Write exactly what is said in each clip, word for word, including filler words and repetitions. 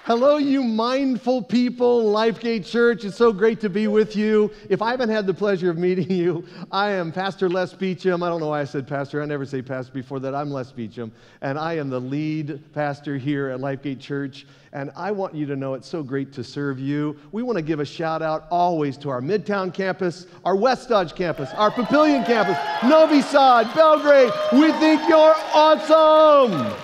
Hello, you mindful people, Lifegate Church. It's so great to be with you. If I haven't had the pleasure of meeting you, I am Pastor Les Beauchamp. I don't know why I said pastor. I never say pastor before that. I'm Les Beauchamp, and I am the lead pastor here at Lifegate Church. And I want you to know it's so great to serve you. We want to give a shout out always to our Midtown campus, our West Dodge campus, our Papillion campus, Novi Sad, Belgrade. We think you're awesome.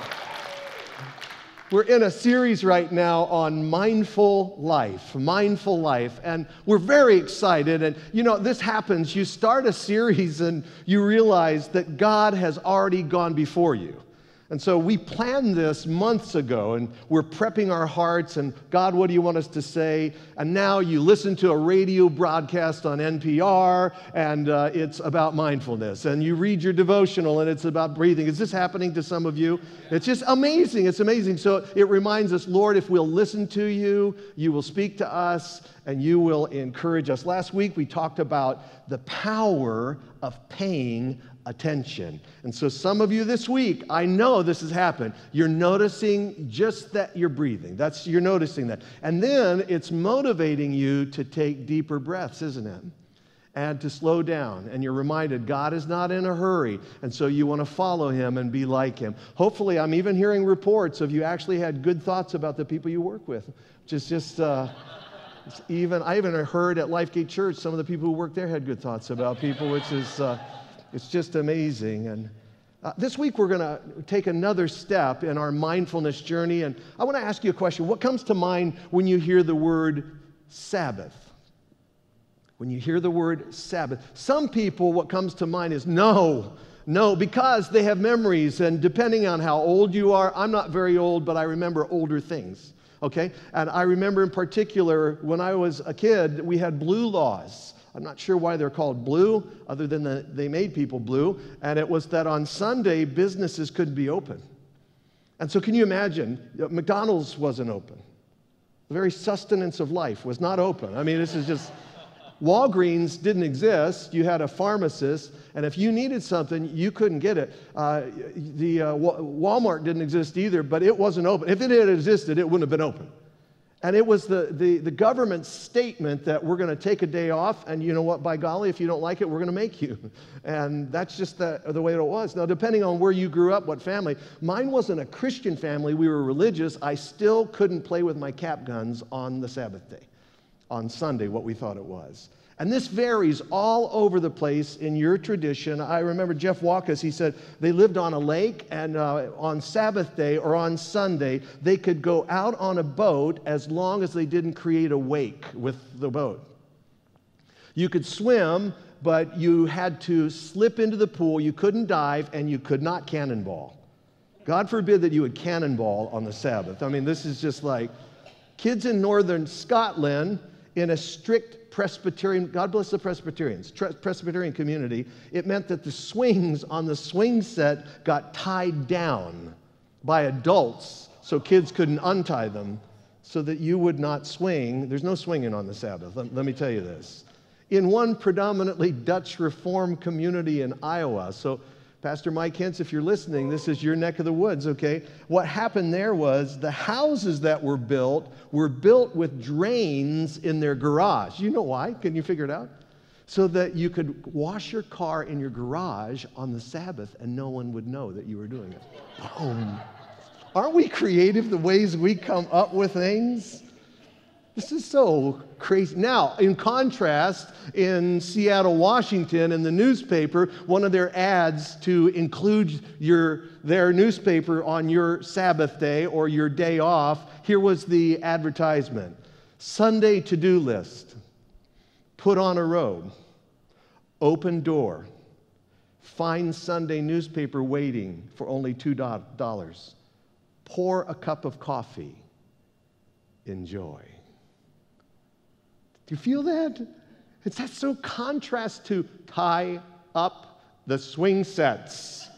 We're in a series right now on mindful life, mindful life, and we're very excited. And you know, this happens, you start a series and you realize that God has already gone before you. And so we planned this months ago, and we're prepping our hearts, and God, what do you want us to say? And now you listen to a radio broadcast on N P R, and uh, it's about mindfulness. And you read your devotional, and it's about breathing. Is this happening to some of you? It's just amazing. It's amazing. So it reminds us, Lord, if we'll listen to you, you will speak to us, and you will encourage us. Last week, we talked about the power of paying attention. And so some of you this week, I know this has happened. You're noticing just that you're breathing. That's, you're noticing that. And then it's motivating you to take deeper breaths, isn't it? And to slow down. And you're reminded God is not in a hurry. And so you want to follow him and be like him. Hopefully, I'm even hearing reports of you actually had good thoughts about the people you work with, which is just, uh, it's even, I even heard at Lifegate Church, some of the people who work there had good thoughts about people, which is, uh, it's just amazing. And uh, this week we're going to take another step in our mindfulness journey. And I want to ask you a question. What comes to mind when you hear the word Sabbath? When you hear the word Sabbath, some people, what comes to mind is no, no, because they have memories. And depending on how old you are, I'm not very old, but I remember older things. Okay? And I remember in particular, when I was a kid, we had blue laws. I'm not sure why they're called blue, other than the, they made people blue. And it was that on Sunday, businesses couldn't be open. And so can you imagine, McDonald's wasn't open. The very sustenance of life was not open. I mean, this is just, Walgreens didn't exist. You had a pharmacist, and if you needed something, you couldn't get it. Uh, the uh, Walmart didn't exist either, but it wasn't open. If it had existed, it wouldn't have been open. And it was the, the, the government's statement that we're going to take a day off, and you know what, by golly, if you don't like it, we're going to make you. And that's just the, the way it was. Now, depending on where you grew up, what family, mine wasn't a Christian family. We were religious. I still couldn't play with my cap guns on the Sabbath day, on Sunday, what we thought it was. And this varies all over the place in your tradition. I remember Jeff Walkus, he said they lived on a lake, and uh, on Sabbath day or on Sunday, they could go out on a boat as long as they didn't create a wake with the boat. You could swim, but you had to slip into the pool, you couldn't dive, and you could not cannonball. God forbid that you would cannonball on the Sabbath. I mean, this is just like kids in northern Scotland in a strict Presbyterian, God bless the Presbyterians, Presbyterian community, it meant that the swings on the swing set got tied down by adults so kids couldn't untie them so that you would not swing. There's no swinging on the Sabbath, let, let me tell you this. In one predominantly Dutch Reformed community in Iowa, so Pastor Mike Hintz, if you're listening, this is your neck of the woods, okay? What happened there was the houses that were built were built with drains in their garage. You know why? Can you figure it out? So that you could wash your car in your garage on the Sabbath and no one would know that you were doing it. Boom. Aren't we creative the ways we come up with things? This is so crazy. Now, in contrast, in Seattle, Washington, in the newspaper, one of their ads to include your their newspaper on your Sabbath day or your day off, here was the advertisement. Sunday to-do list. Put on a robe. Open door. Find Sunday newspaper waiting for only two dollars. Pour a cup of coffee. Enjoy. Do you feel that? It's that so contrast to tie up the swing sets.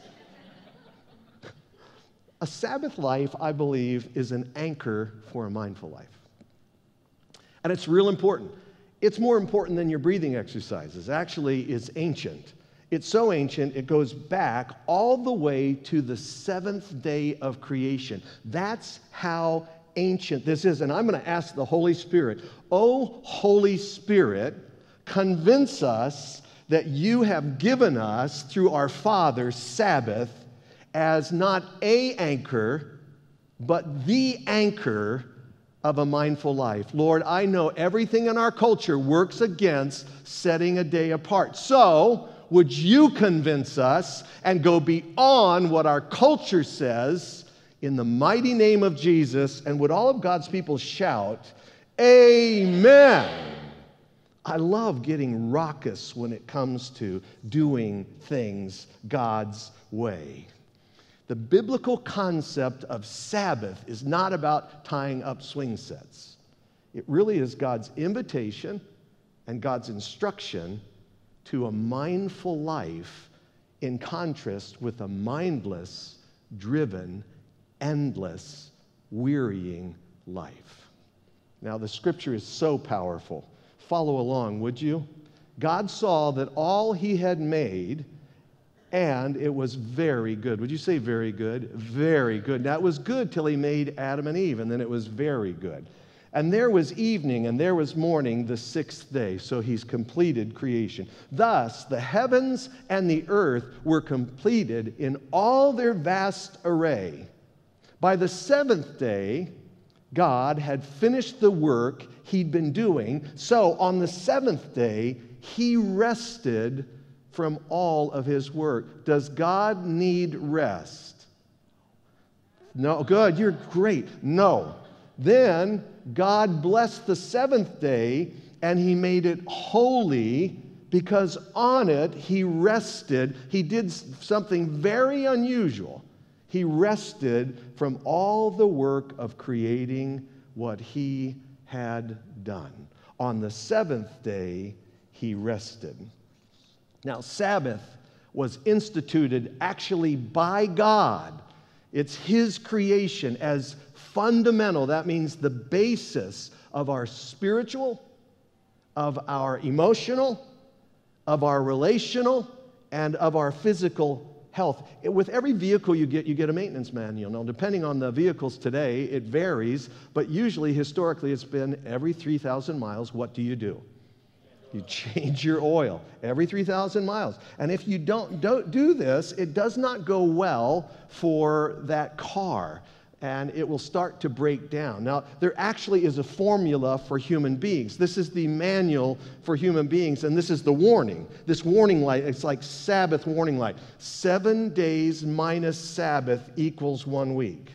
A Sabbath life, I believe, is an anchor for a mindful life. And it's real important. It's more important than your breathing exercises. Actually, it's ancient. It's so ancient, it goes back all the way to the seventh day of creation. That's how ancient this is. And I'm going to ask the Holy Spirit, oh, Holy Spirit, convince us that you have given us through our Father Sabbath as not a anchor, but the anchor of a mindful life. Lord, I know everything in our culture works against setting a day apart. So, would you convince us and go beyond what our culture says in the mighty name of Jesus? And would all of God's people shout, Amen? I love getting raucous when it comes to doing things God's way. The biblical concept of Sabbath is not about tying up swing sets. It really is God's invitation and God's instruction to a mindful life in contrast with a mindless, driven, endless, wearying life. Now, the scripture is so powerful. Follow along, would you? God saw that all he had made, and it was very good. Would you say very good? Very good. Now, it was good till he made Adam and Eve, and then it was very good. And there was evening, and there was morning, the sixth day. So he's completed creation. Thus, the heavens and the earth were completed in all their vast array. By the seventh day, God had finished the work he'd been doing. So on the seventh day, he rested from all of his work. Does God need rest? No. Good. You're great. No. Then God blessed the seventh day, and he made it holy because on it he rested. He did something very unusual. He rested from all the work of creating what he had done. On the seventh day, he rested. Now, Sabbath was instituted actually by God. It's his creation as fundamental. That means the basis of our spiritual, of our emotional, of our relational, and of our physical health. With every vehicle you get, you get a maintenance manual. Now, depending on the vehicles today, it varies, but usually, historically, it's been every three thousand miles, what do you do? You change your oil every three thousand miles. And if you don't, don't do this, it does not go well for that car, and it will start to break down. Now, there actually is a formula for human beings. This is the manual for human beings, and this is the warning. This warning light, it's like Sabbath warning light. Seven days minus Sabbath equals one week.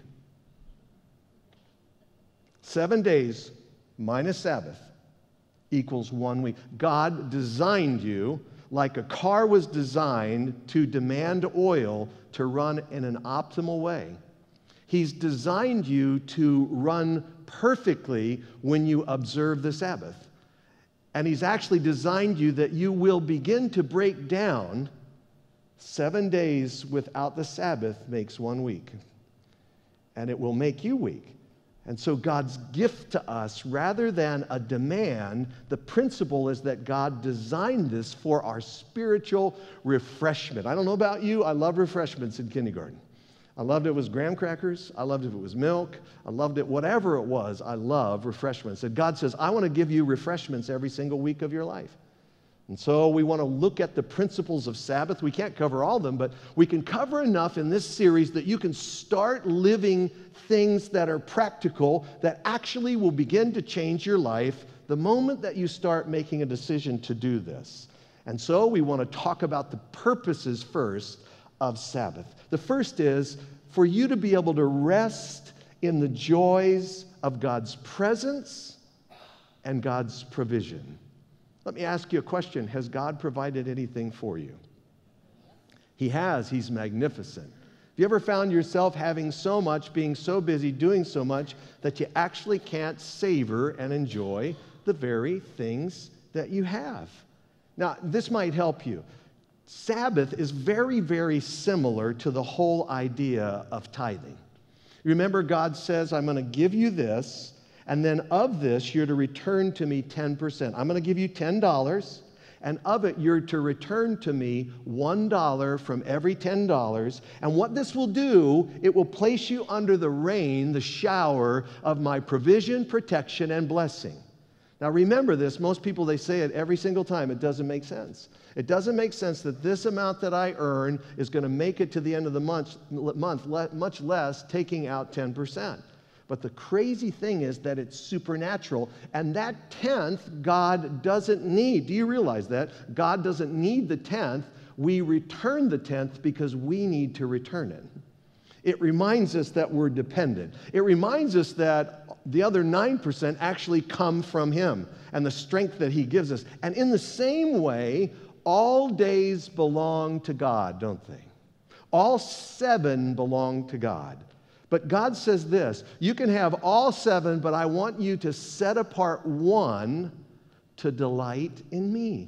Seven days minus Sabbath equals one week. God designed you like a car was designed to demand oil to run in an optimal way. He's designed you to run perfectly when you observe the Sabbath. And he's actually designed you that you will begin to break down. Seven days without the Sabbath makes one week. And it will make you weak. And so God's gift to us, rather than a demand, the principle is that God designed this for our spiritual refreshment. I don't know about you, I love refreshments in kindergarten. I loved it was graham crackers. I loved it if it was milk. I loved it, whatever it was, I love refreshments. And God says, I want to give you refreshments every single week of your life. And so we want to look at the principles of Sabbath. We can't cover all of them, but we can cover enough in this series that you can start living things that are practical, that actually will begin to change your life the moment that you start making a decision to do this. And so we want to talk about the purposes first of Sabbath. The first is for you to be able to rest in the joys of God's presence and God's provision. Let me ask you a question. Has God provided anything for you? He has. He's magnificent. Have you ever found yourself having so much, being so busy, doing so much, that you actually can't savor and enjoy the very things that you have? Now, this might help you. Sabbath is very, very similar to the whole idea of tithing. Remember, God says, I'm going to give you this, and then of this, you're to return to me ten percent. I'm going to give you ten dollars, and of it you're to return to me one dollar from every ten dollars. And what this will do, it will place you under the rain, the shower of my provision, protection, and blessing. Now remember this, most people, they say it every single time. It doesn't make sense. It doesn't make sense that this amount that I earn is going to make it to the end of the month, month much less taking out ten percent. But the crazy thing is that it's supernatural, and that tenth God doesn't need. Do you realize that? God doesn't need the tenth. We return the tenth because we need to return it. It reminds us that we're dependent. It reminds us that the other nine percent actually come from Him and the strength that He gives us. And in the same way, all days belong to God, don't they? All seven belong to God. But God says this, you can have all seven, but I want you to set apart one to delight in me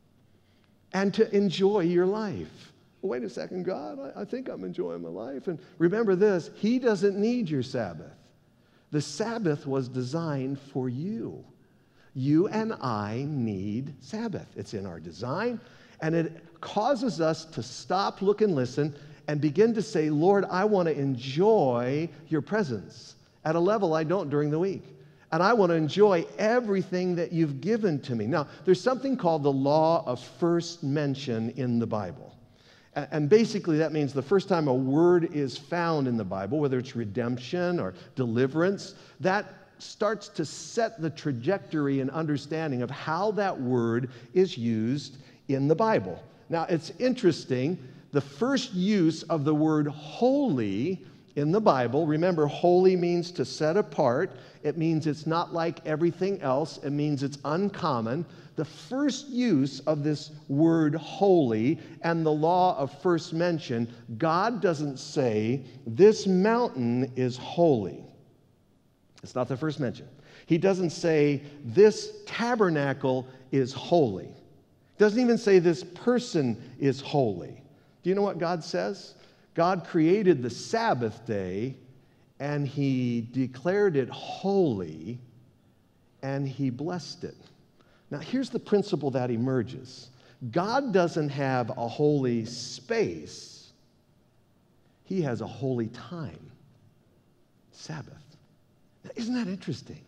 and to enjoy your life. Wait a second, God, I, I think I'm enjoying my life. And remember this, He doesn't need your Sabbath. The Sabbath was designed for you. You and I need Sabbath. It's in our design, and it causes us to stop, look, and listen, and begin to say, Lord, I want to enjoy your presence at a level I don't during the week. And I want to enjoy everything that you've given to me. Now, there's something called the law of first mention in the Bible. And basically that means the first time a word is found in the Bible, whether it's redemption or deliverance, that starts to set the trajectory and understanding of how that word is used in the Bible. Now, it's interesting. The first use of the word holy in the Bible, remember, holy means to set apart. It means it's not like everything else. It means it's uncommon. The first use of this word holy and the law of first mention, God doesn't say, this mountain is holy. It's not the first mention. He doesn't say, this tabernacle is holy. He doesn't even say, this person is holy. Do you know what God says? God created the Sabbath day, and He declared it holy, and He blessed it. Now, here's the principle that emerges. God doesn't have a holy space. He has a holy time, Sabbath. Now, isn't that interesting?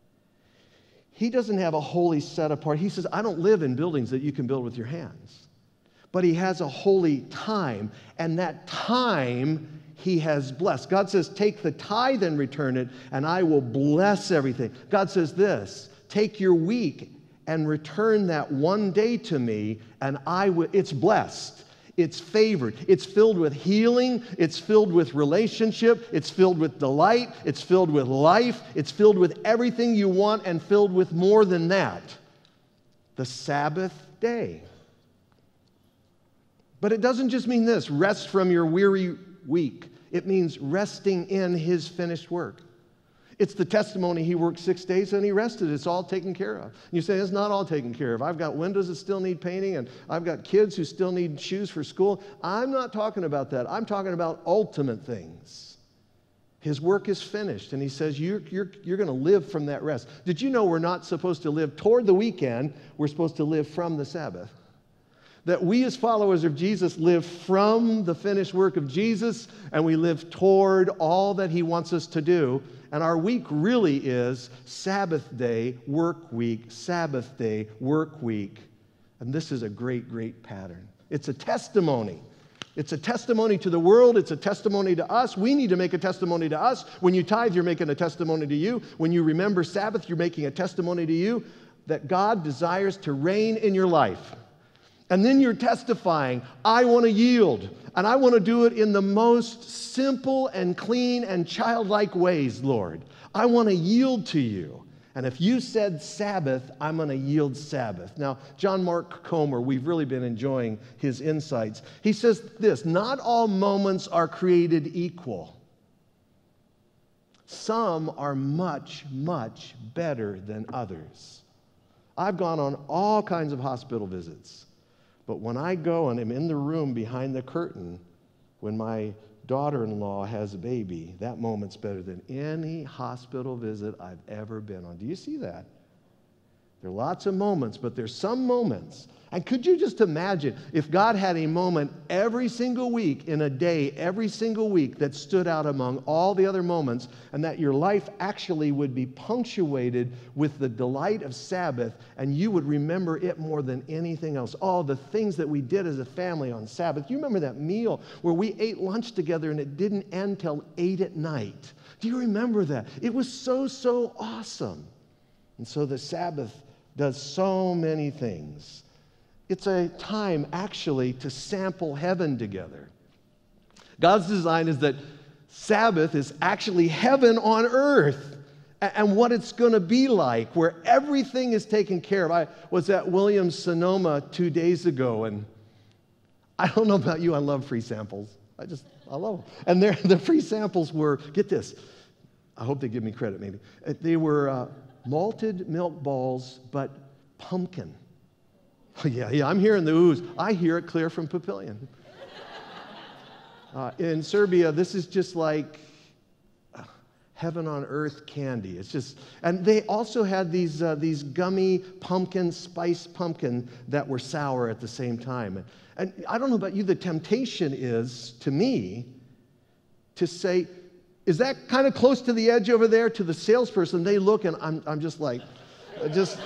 He doesn't have a holy set apart. He says, I don't live in buildings that you can build with your hands. But He has a holy time, and that time He has blessed. God says, take the tithe and return it, and I will bless everything. God says this, take your week and return that one day to me, and I will, it's blessed. It's favored. It's filled with healing. It's filled with relationship. It's filled with delight. It's filled with life. It's filled with everything you want and filled with more than that. The Sabbath day. But it doesn't just mean this, rest from your weary week. It means resting in His finished work. It's the testimony He worked six days and He rested. It's all taken care of. And you say, it's not all taken care of. I've got windows that still need painting, and I've got kids who still need shoes for school. I'm not talking about that. I'm talking about ultimate things. His work is finished, and He says, you're, you're, you're going to live from that rest. Did you know we're not supposed to live toward the weekend? We're supposed to live from the Sabbath. That we as followers of Jesus live from the finished work of Jesus, and we live toward all that He wants us to do. And our week really is Sabbath day, work week, Sabbath day, work week. And this is a great, great pattern. It's a testimony. It's a testimony to the world. It's a testimony to us. We need to make a testimony to us. When you tithe, you're making a testimony to you. When you remember Sabbath, you're making a testimony to you that God desires to reign in your life. And then you're testifying, I want to yield, and I want to do it in the most simple and clean and childlike ways, Lord. I want to yield to you. And if you said Sabbath, I'm going to yield Sabbath. Now, John Mark Comer, we've really been enjoying his insights. He says this, not all moments are created equal. Some are much, much better than others. I've gone on all kinds of hospital visits. But when I go and I'm in the room behind the curtain, when my daughter-in-law has a baby, that moment's better than any hospital visit I've ever been on. Do you see that? There are lots of moments, but there's some moments And could you just imagine if God had a moment every single week, in a day, every single week, that stood out among all the other moments, and that your life actually would be punctuated with the delight of Sabbath, and you would remember it more than anything else. All the things that we did as a family on Sabbath. You remember that meal where we ate lunch together and it didn't end till eight at night? Do you remember that? It was so, so awesome. And so the Sabbath does so many things. It's a time, actually, to sample heaven together. God's design is that Sabbath is actually heaven on earth, and what it's going to be like, where everything is taken care of. I was at Williams-Sonoma two days ago, and I don't know about you, I love free samples. I just, I love them. And the free samples were, get this, I hope they give me credit maybe. They were uh, malted milk balls, but pumpkin. Yeah, yeah, I'm hearing the ooze. I hear it clear from Papillion. Uh, in Serbia, this is just like uh, heaven on earth candy. It's just, and they also had these uh, these gummy pumpkin, spiced pumpkin that were sour at the same time. And, and I don't know about you, the temptation is, to me, to say, is that kind of close to the edge over there? To the salesperson, they look and I'm I'm just like, just.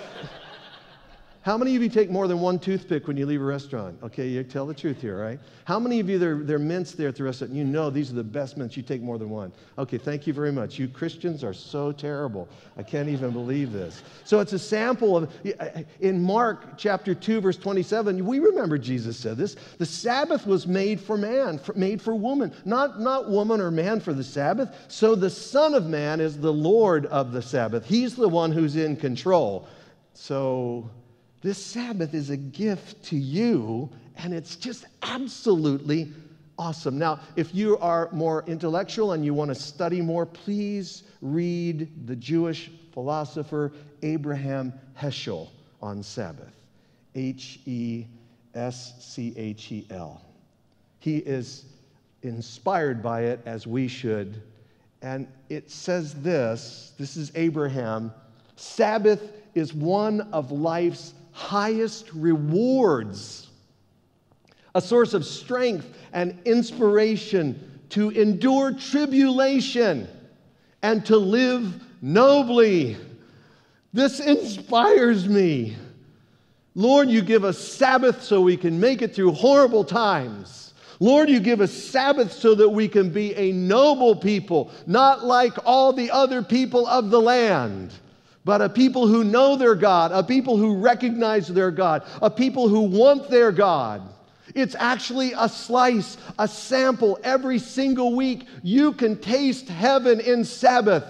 How many of you take more than one toothpick when you leave a restaurant? Okay, you tell the truth here, right? How many of you, there are mints there at the restaurant, and you know these are the best mints, you take more than one? Okay, thank you very much. You Christians are so terrible. I can't even believe this. So it's a sample of, in Mark chapter two, verse twenty-seven, we remember Jesus said this, the Sabbath was made for man, for, made for woman, not, not woman or man for the Sabbath. So the Son of Man is the Lord of the Sabbath. He's the one who's in control. So this Sabbath is a gift to you, and it's just absolutely awesome. Now, if you are more intellectual and you want to study more, please read the Jewish philosopher Abraham Heschel on Sabbath. H E S C H E L. He is inspired by it, as we should. And it says this, this is Abraham, Sabbath is one of life's highest rewards, a source of strength and inspiration to endure tribulation and to live nobly. This inspires me. Lord, you give us Sabbath so we can make it through horrible times. Lord, you give us Sabbath so that we can be a noble people, not like all the other people of the land, but a people who know their God, a people who recognize their God, a people who want their God. It's actually a slice, a sample every single week. You can taste heaven in Sabbath.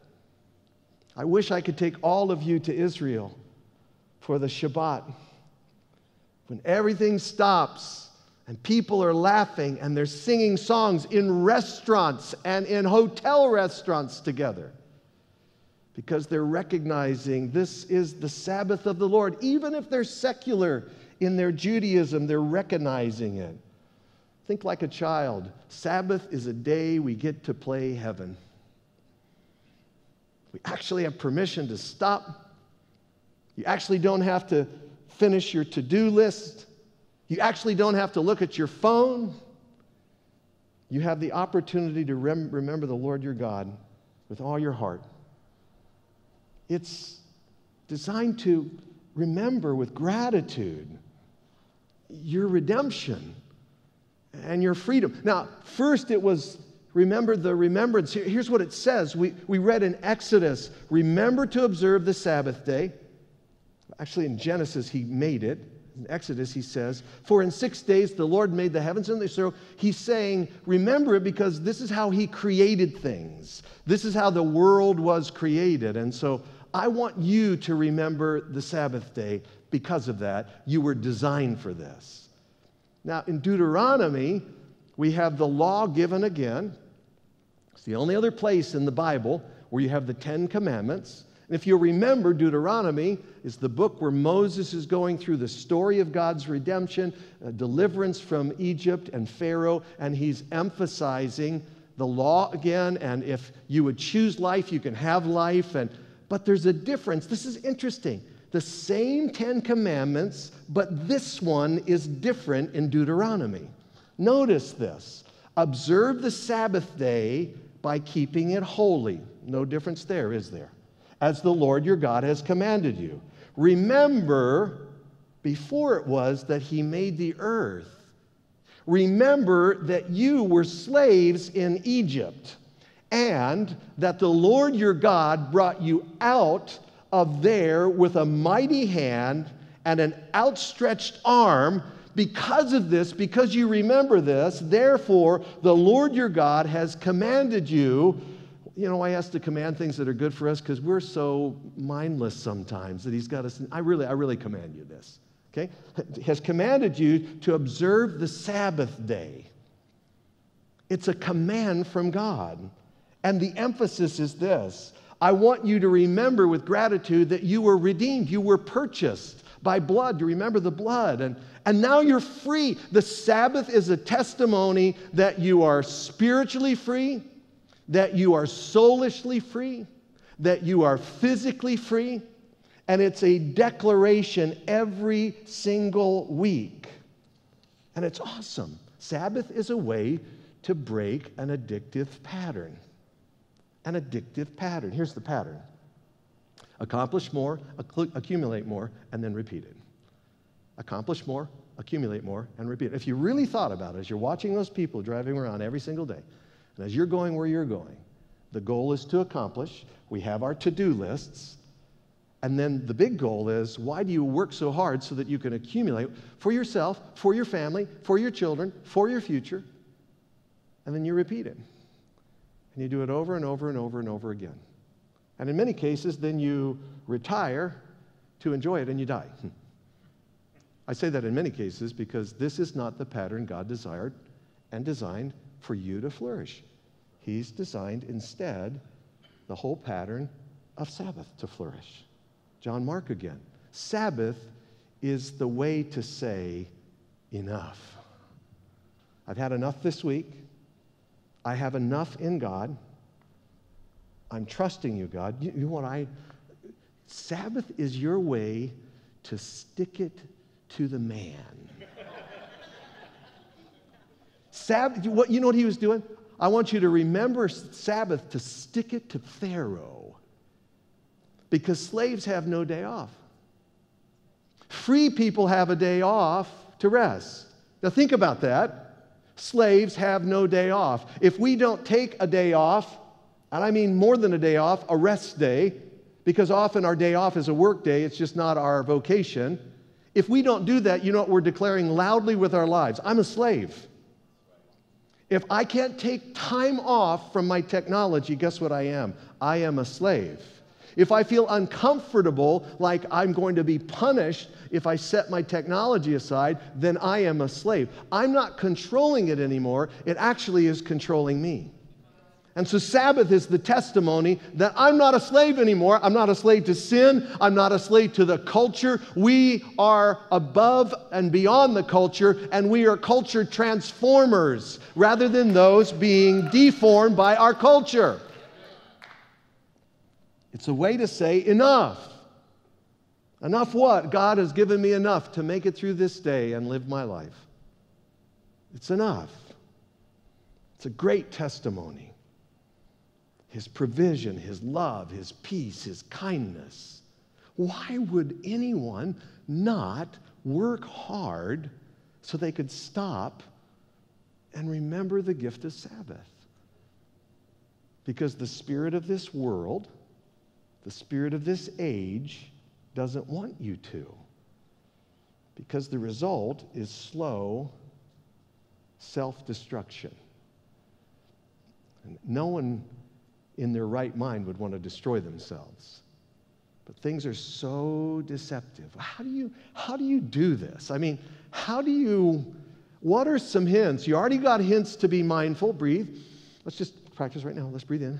I wish I could take all of you to Israel for the Shabbat, when everything stops and people are laughing and they're singing songs in restaurants and in hotel restaurants together, because they're recognizing this is the Sabbath of the Lord. Even if they're secular in their Judaism, they're recognizing it. Think like a child. Sabbath is a day we get to play heaven. We actually have permission to stop. You actually don't have to finish your to-do list. You actually don't have to look at your phone. You have the opportunity to rem- remember the Lord your God with all your heart. It's designed to remember with gratitude your redemption and your freedom. Now, first it was remember the remembrance. Here's what it says. We, we read in Exodus, remember to observe the Sabbath day. Actually, in Genesis, he made it. In Exodus, he says, for in six days the Lord made the heavens and the earth. So he's saying, remember it because this is how he created things. This is how the world was created. And so I want you to remember the Sabbath day because of that. You were designed for this. Now, in Deuteronomy, we have the law given again. It's the only other place in the Bible where you have the Ten Commandments. And if you'll remember, Deuteronomy is the book where Moses is going through the story of God's redemption, uh, deliverance from Egypt and Pharaoh, and he's emphasizing the law again, and if you would choose life, you can have life. And but there's a difference. This is interesting. The same Ten Commandments, but this one is different in Deuteronomy. Notice this. Observe the Sabbath day by keeping it holy. No difference there, is there? As the Lord your God has commanded you. Remember, before it was that he made the earth. Remember that you were slaves in Egypt, and that the Lord your God brought you out of there with a mighty hand and an outstretched arm. Because of this, because you remember this, therefore the Lord your God has commanded you. You know, I has to command things that are good for us because we're so mindless sometimes that he's got us. I really, I really command you this. Okay? Has commanded you to observe the Sabbath day. It's a command from God. And the emphasis is this. I want you to remember with gratitude that you were redeemed. You were purchased by blood, to remember the blood. And, and now you're free. The Sabbath is a testimony that you are spiritually free, that you are soulishly free, that you are physically free. And it's a declaration every single week. And it's awesome. Sabbath is a way to break an addictive pattern. An addictive pattern. Here's the pattern. Accomplish more, acc- accumulate more, and then repeat it. Accomplish more, accumulate more, and repeat it. If you really thought about it, as you're watching those people driving around every single day, and as you're going where you're going, the goal is to accomplish. We have our to-do lists. And then the big goal is, why do you work so hard so that you can accumulate for yourself, for your family, for your children, for your future? And then you repeat it. And you do it over and over and over and over again. And in many cases, then you retire to enjoy it and you die. I say that in many cases because this is not the pattern God desired and designed for you to flourish. He's designed instead the whole pattern of Sabbath to flourish. John Mark again. Sabbath is the way to say enough. I've had enough this week. I have enough in God. I'm trusting you, God. You, you know what I... Sabbath is your way to stick it to the man. Sabbath, what, you know what he was doing? I want you to remember Sabbath to stick it to Pharaoh. Because slaves have no day off. Free people have a day off to rest. Now think about that. Slaves have no day off. If we don't take a day off, and I mean more than a day off, a rest day, because often our day off is a work day, it's just not our vocation. If we don't do that, you know what we're declaring loudly with our lives? I'm a slave. If I can't take time off from my technology, guess what I am? I am a slave. If I feel uncomfortable, like I'm going to be punished if I set my technology aside, then I am a slave. I'm not controlling it anymore. It actually is controlling me. And so Sabbath is the testimony that I'm not a slave anymore. I'm not a slave to sin. I'm not a slave to the culture. We are above and beyond the culture, and we are culture transformers rather than those being deformed by our culture. It's a way to say enough. Enough what? God has given me enough to make it through this day and live my life. It's enough. It's a great testimony. His provision, His love, His peace, His kindness. Why would anyone not work hard so they could stop and remember the gift of Sabbath? Because the spirit of this world, the spirit of this age doesn't want you to. Because the result is slow self-destruction. And no one in their right mind would want to destroy themselves. But things are so deceptive. How do you, how do you do this? I mean, how do you, what are some hints? You already got hints to be mindful. Breathe. Let's just practice right now. Let's breathe in.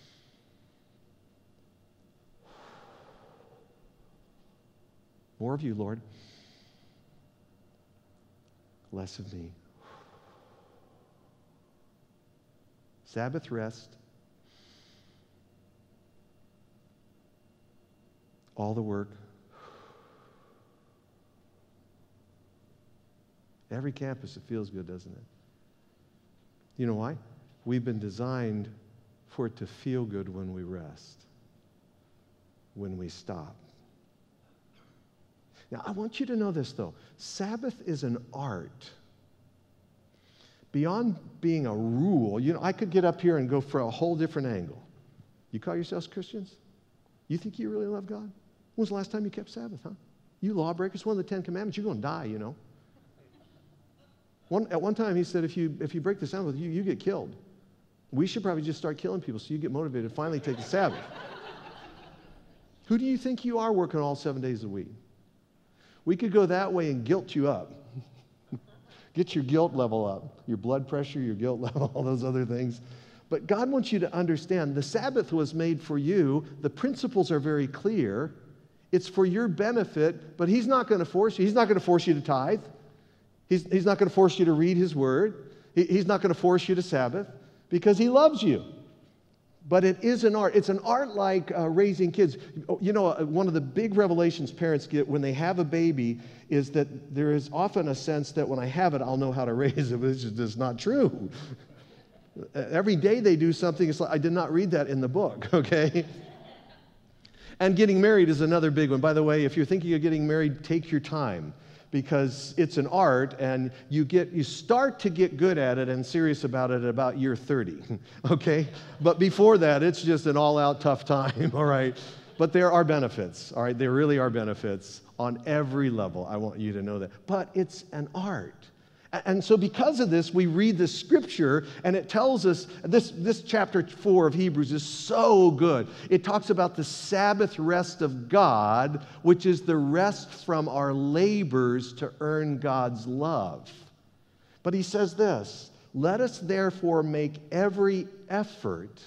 More of you, Lord. Less of me. Sabbath rest. All the work. Every campus, it feels good, doesn't it? You know why? We've been designed for it to feel good when we rest, when we stop. Now, I want you to know this, though. Sabbath is an art. Beyond being a rule, you know, I could get up here and go for a whole different angle. You call yourselves Christians? You think you really love God? When was the last time you kept Sabbath, huh? You lawbreakers, one of the Ten Commandments, you're going to die, you know. One, at one time, he said, if you, if you break the Sabbath, you, you get killed. We should probably just start killing people so you get motivated to finally take the Sabbath. Who do you think you are working all seven days a week? We could go that way and guilt you up. Get your guilt level up, your blood pressure, your guilt level, all those other things. But God wants you to understand the Sabbath was made for you. The principles are very clear. It's for your benefit, but He's not going to force you. He's not going to force you to tithe. He's, he's not going to force you to read His Word. He, he's not going to force you to Sabbath because He loves you. But it is an art. It's an art like uh, raising kids. You know, one of the big revelations parents get when they have a baby is that there is often a sense that when I have it, I'll know how to raise it, but it's just not true. Every day they do something, it's like, I did not read that in the book, okay? And getting married is another big one. By the way, if you're thinking of getting married, take your time, because it's an art, and you get you start to get good at it and serious about it at about year thirty, okay? But before that, it's just an all-out tough time, all right? But there are benefits, all right? There really are benefits on every level. I want you to know that. But it's an art. And so because of this, we read the scripture, and it tells us, this, this chapter four of Hebrews is so good. It talks about the Sabbath rest of God, which is the rest from our labors to earn God's love. But he says this, let us therefore make every effort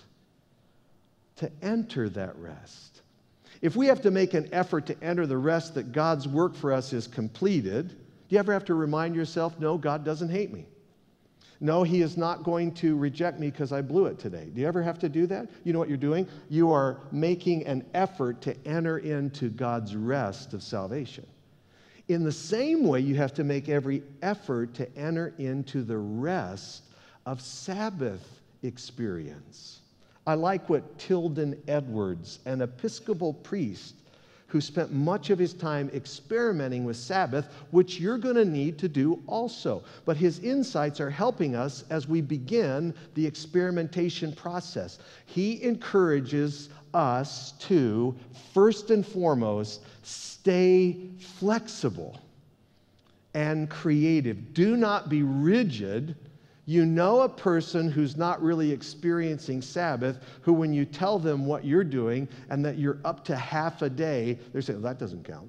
to enter that rest. If we have to make an effort to enter the rest that God's work for us is completed, do you ever have to remind yourself, no, God doesn't hate me? No, He is not going to reject me because I blew it today. Do you ever have to do that? You know what you're doing? You are making an effort to enter into God's rest of salvation. In the same way, you have to make every effort to enter into the rest of Sabbath experience. I like what Tilden Edwards, an Episcopal priest, who spent much of his time experimenting with Sabbath, which you're going to need to do also. But his insights are helping us as we begin the experimentation process. He encourages us to, first and foremost, stay flexible and creative. Do not be rigid. You know a person who's not really experiencing Sabbath, who when you tell them what you're doing and that you're up to half a day, they're saying, well, that doesn't count.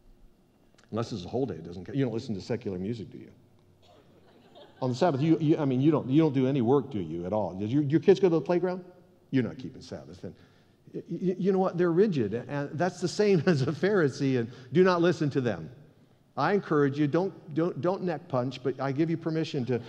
Unless it's a whole day, it doesn't count. You don't listen to secular music, do you? On the Sabbath, you, you, I mean, you don't, you don't do any work, do you, at all? Does your, your kids go to the playground? You're not keeping Sabbath. And you, you know what? They're rigid. And that's the same as a Pharisee, and do not listen to them. I encourage you, don't, don't, don't neck punch, but I give you permission to...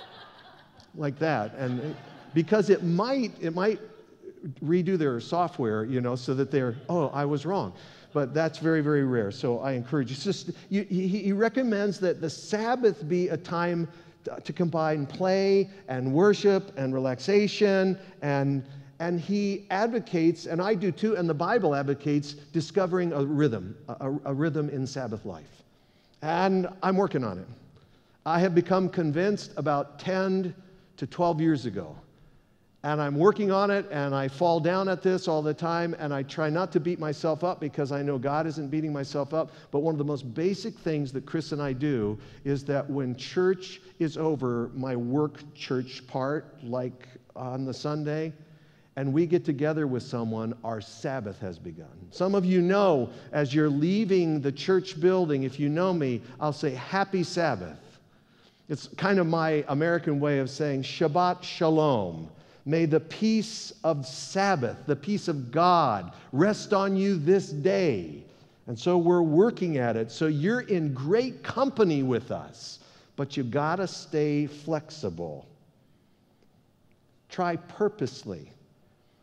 like that, and because it might it might redo their software, you know, so that they're, oh, I was wrong. But that's very, very rare. So I encourage you. Just, you he, he recommends that the Sabbath be a time to, to combine play and worship and relaxation, and and he advocates, and I do too, and the Bible advocates discovering a rhythm, a, a rhythm in Sabbath life. And I'm working on it. I have become convinced about ten to twelve years ago. And I'm working on it, and I fall down at this all the time, and I try not to beat myself up because I know God isn't beating myself up. But one of the most basic things that Chris and I do is that when church is over, my work church part, like on the Sunday, and we get together with someone, our Sabbath has begun. Some of you know, as you're leaving the church building, if you know me, I'll say, Happy Sabbath. It's kind of my American way of saying Shabbat Shalom. May the peace of Sabbath, the peace of God, rest on you this day. And so we're working at it. So you're in great company with us, but you gotta stay flexible. Try purposely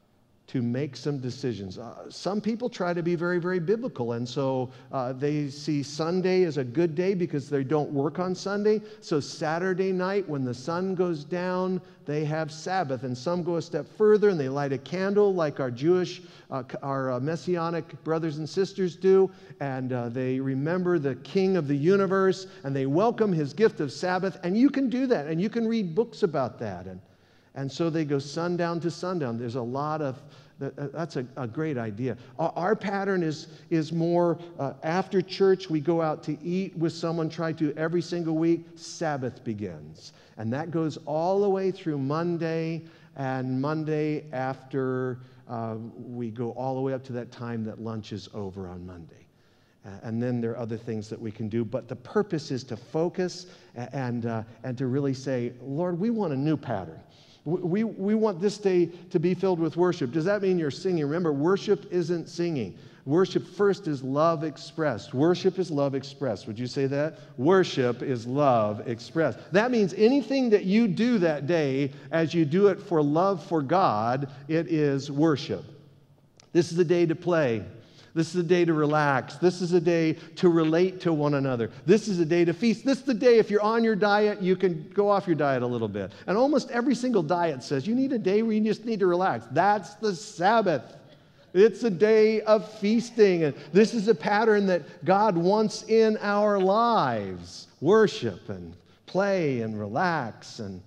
to make some decisions. Uh, some people try to be very, very biblical, and so uh, they see Sunday as a good day because they don't work on Sunday. So Saturday night, when the sun goes down, they have Sabbath. And some go a step further, and they light a candle like our Jewish, uh, our uh, Messianic brothers and sisters do, and uh, they remember the King of the universe, and they welcome his gift of Sabbath. And you can do that, and you can read books about that. And, and so they go sundown to sundown. There's a lot of That's a, a great idea. Our, our pattern is, is more uh, after church, we go out to eat with someone, try to every single week, Sabbath begins. And that goes all the way through Monday, and Monday after uh, we go all the way up to that time that lunch is over on Monday. Uh, and then there are other things that we can do. But the purpose is to focus and, uh, and to really say, Lord, we want a new pattern. We, we want this day to be filled with worship. Does that mean you're singing? Remember, worship isn't singing. Worship first is love expressed. Worship is love expressed. Would you say that? Worship is love expressed. That means anything that you do that day, as you do it for love for God, it is worship. This is the day to play. This is a day to relax. This is a day to relate to one another. This is a day to feast. This is the day, if you're on your diet, you can go off your diet a little bit. And almost every single diet says you need a day where you just need to relax. That's the Sabbath. It's a day of feasting. And this is a pattern that God wants in our lives. Worship and play and relax and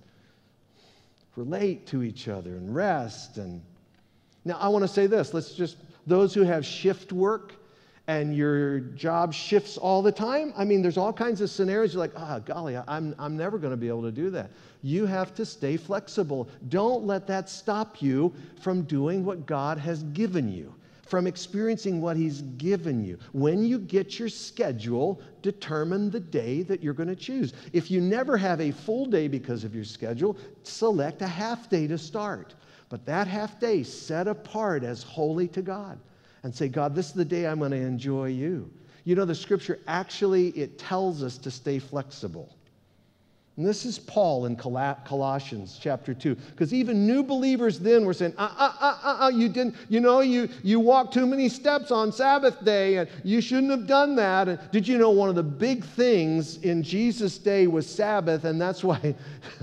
relate to each other and rest. And now I want to say this. Let's just... Those who have shift work and your job shifts all the time, I mean, there's all kinds of scenarios. You're like, ah, oh, golly, I'm, I'm never going to be able to do that. You have to stay flexible. Don't let that stop you from doing what God has given you, from experiencing what He's given you. When you get your schedule, determine the day that you're going to choose. If you never have a full day because of your schedule, select a half day to start. But that half day, set apart as holy to God and say, God, this is the day I'm going to enjoy you. You know, the scripture actually, it tells us to stay flexible. And this is Paul in Colossians chapter two. Because even new believers then were saying, uh, uh, uh, uh, uh, you didn't, you know, you, you walked too many steps on Sabbath day, and you shouldn't have done that. And did you know one of the big things in Jesus' day was Sabbath, and that's why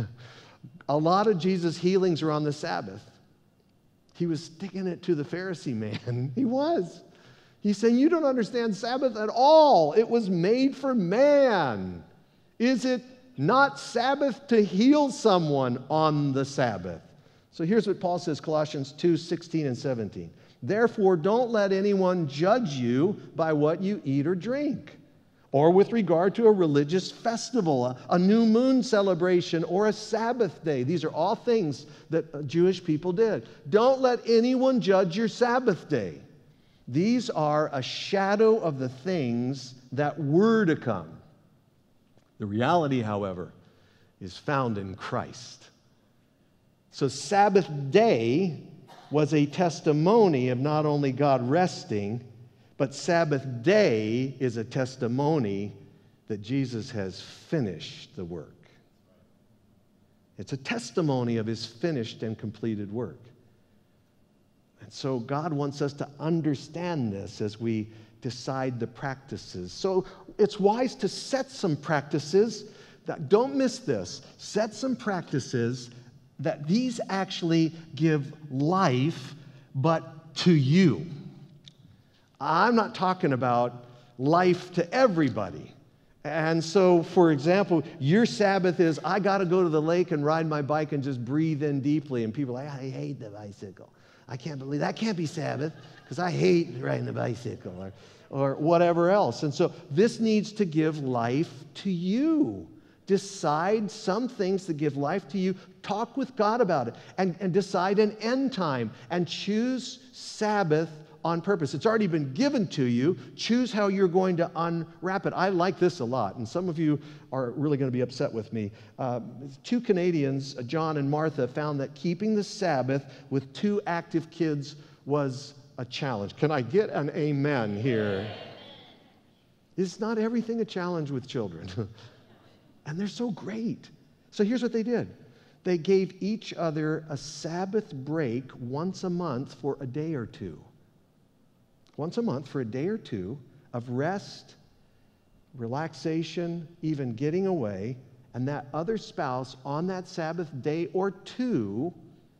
a lot of Jesus' healings are on the Sabbath. He was sticking it to the Pharisee man. He was. He's saying, you don't understand Sabbath at all. It was made for man. Is it not Sabbath to heal someone on the Sabbath? So here's what Paul says, Colossians two, sixteen and seventeen. Therefore, don't let anyone judge you by what you eat or drink, or with regard to a religious festival, a, a new moon celebration, or a Sabbath day. These are all things that Jewish people did. Don't let anyone judge your Sabbath day. These are a shadow of the things that were to come. The reality, however, is found in Christ. So Sabbath day was a testimony of not only God resting, but Sabbath day is a testimony that Jesus has finished the work. It's a testimony of His finished and completed work. And so God wants us to understand this as we decide the practices. So it's wise to set some practices. That, don't miss this. Set some practices that these actually give life, but to you. I'm not talking about life to everybody. And so, for example, your Sabbath is, I got to go to the lake and ride my bike and just breathe in deeply. And people are like, I hate the bicycle. I can't believe that can't be Sabbath because I hate riding the bicycle or, or whatever else. And so this needs to give life to you. Decide some things that give life to you. Talk with God about it and, and decide an end time and choose Sabbath on purpose. It's already been given to you. Choose how you're going to unwrap it. I like this a lot, and some of you are really going to be upset with me. Uh, two Canadians, John and Martha, found that keeping the Sabbath with two active kids was a challenge. Can I get an amen here? Is not everything a challenge with children? And they're so great. So here's what they did. they gave each other a Sabbath break once a month for a day or two. Once a month for a day or two of rest, relaxation, even getting away, and that other spouse on that Sabbath day or two,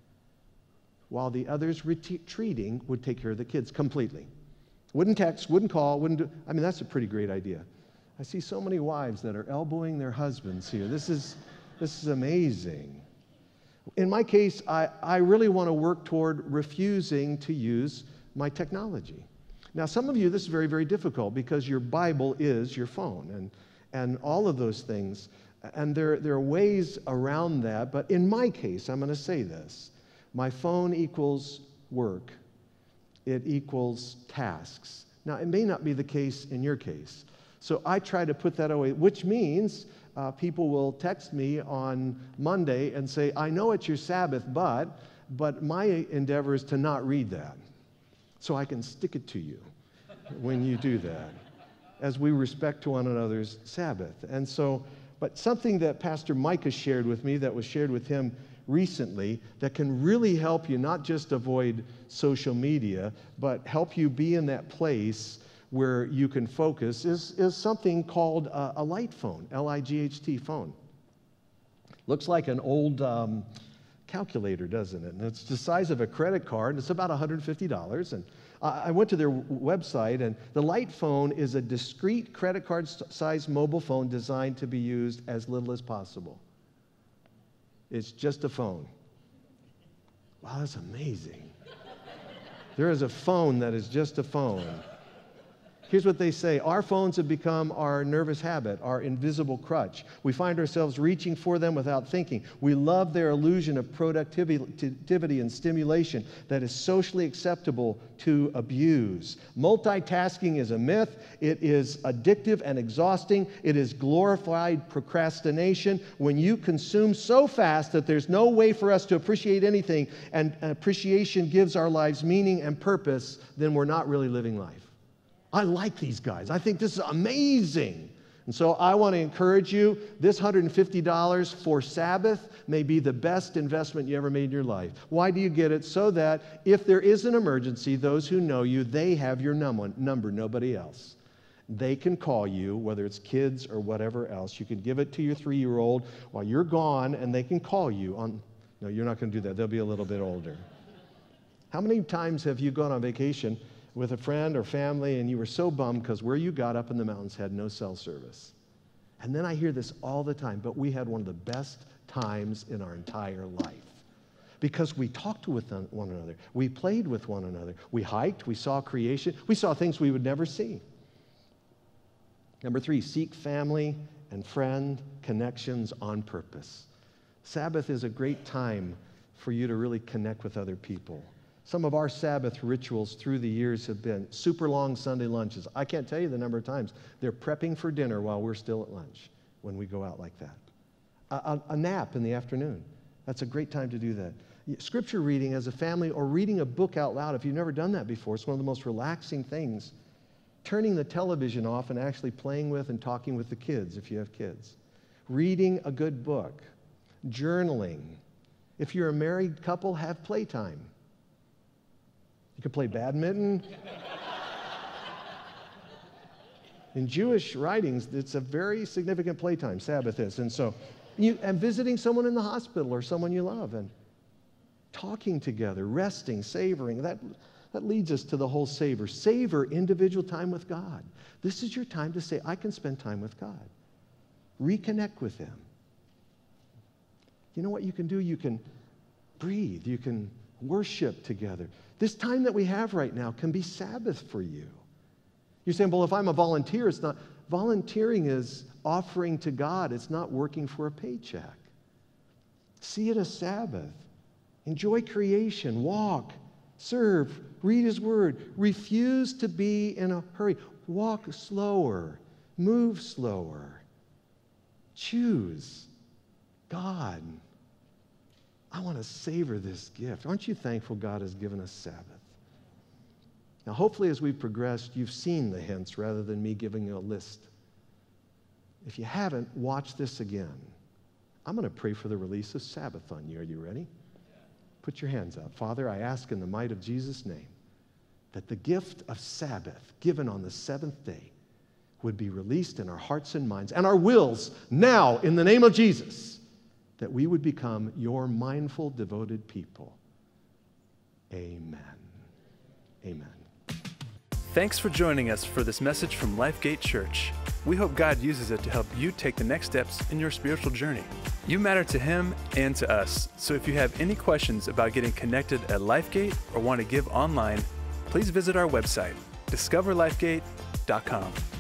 while the other's retreating, would take care of the kids completely. Wouldn't text, wouldn't call, wouldn't do, I mean, that's a pretty great idea. I see so many wives that are elbowing their husbands here. This is, this is amazing. In my case, I, I really want to work toward refusing to use my technology. Now, some of you, this is very, very difficult because your Bible is your phone and, and all of those things. And there, there are ways around that. But in my case, I'm going to say this. My phone equals work. It equals tasks. Now, it may not be the case in your case. So I try to put that away, which means uh, people will text me on Monday and say, I know it's your Sabbath, but, but my endeavor is to not read that. So I can stick it to you when you do that, as we respect to one another's Sabbath. And so, but something that Pastor Mike has shared with me, that was shared with him recently, that can really help you not just avoid social media, but help you be in that place where you can focus, is, is something called a, a light phone, L I G H T phone. Looks like an old um, calculator, doesn't it? And it's the size of a credit card, and it's about one hundred fifty dollars. And I went to their website, and the light phone is a discrete credit card-sized mobile phone designed to be used as little as possible. It's just a phone. Wow, that's amazing. There is a phone that is just a phone. Here's what they say. Our phones have become our nervous habit, our invisible crutch. We find ourselves reaching for them without thinking. We love their illusion of productivity and stimulation that is socially acceptable to abuse. Multitasking is a myth. It is addictive and exhausting. It is glorified procrastination. When you consume so fast that there's no way for us to appreciate anything, and appreciation gives our lives meaning and purpose, then we're not really living life. I like these guys. I think this is amazing. And so I want to encourage you, this one hundred fifty dollars for Sabbath may be the best investment you ever made in your life. Why do you get it? So that if there is an emergency, those who know you, they have your num- number, nobody else. They can call you, whether it's kids or whatever else. You can give it to your three-year-old while you're gone, and they can call you on, no, you're not going to do that. They'll be a little bit older. How many times have you gone on vacation with a friend or family, and you were so bummed because where you got up in the mountains had no cell service? And then I hear this all the time, but we had one of the best times in our entire life because we talked with one another. We played with one another. We hiked. We saw creation. We saw things we would never see. Number three, seek family and friend connections on purpose. Sabbath is a great time for you to really connect with other people. Some of our Sabbath rituals through the years have been super long Sunday lunches. I can't tell you the number of times they're prepping for dinner while we're still at lunch when we go out like that. A, a, a nap in the afternoon. That's a great time to do that. Scripture reading as a family or reading a book out loud, if you've never done that before, it's one of the most relaxing things. Turning the television off and actually playing with and talking with the kids if you have kids. Reading a good book. Journaling. If you're a married couple, have playtime. You can play badminton. In Jewish writings, it's a very significant playtime, Sabbath is. And so, you, and visiting someone in the hospital or someone you love and talking together, resting, savoring, that, that leads us to the whole savor. Savor individual time with God. This is your time to say, I can spend time with God. Reconnect with Him. You know what you can do? You can breathe. You can worship together. This time that we have right now can be Sabbath for you. You're saying, well, if I'm a volunteer, it's not. Volunteering is offering to God. It's not working for a paycheck. See it as Sabbath. Enjoy creation. Walk. Serve. Read His Word. Refuse to be in a hurry. Walk slower. Move slower. Choose God. I want to savor this gift. Aren't you thankful God has given us Sabbath? Now, hopefully, as we've progressed, you've seen the hints rather than me giving you a list. If you haven't, watch this again. I'm going to pray for the release of Sabbath on you. Are you ready? Put your hands up. Father, I ask in the might of Jesus' name that the gift of Sabbath given on the seventh day would be released in our hearts and minds and our wills now in the name of Jesus, that we would become your mindful, devoted people. Amen. Amen. Thanks for joining us for this message from Lifegate Church. We hope God uses it to help you take the next steps in your spiritual journey. You matter to Him and to us, so if you have any questions about getting connected at Lifegate or want to give online, please visit our website, discover lifegate dot com.